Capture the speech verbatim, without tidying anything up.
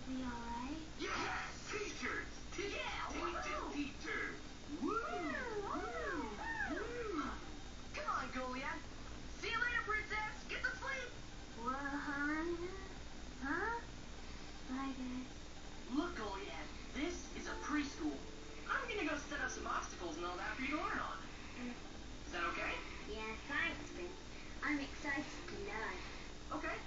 be alright? Yes! T-shirts! T- Yeah! Teacher, teacher! Woo! Woo! Come on, Goliath. See you later, princess. Get to sleep. What, hon? Huh? Bye, guys. Look, Goliath, this is a preschool. I'm gonna go set up some obstacles and all that for you to learn on. Is that okay? Yeah, thanks, Vince. I'm excited to learn. Okay.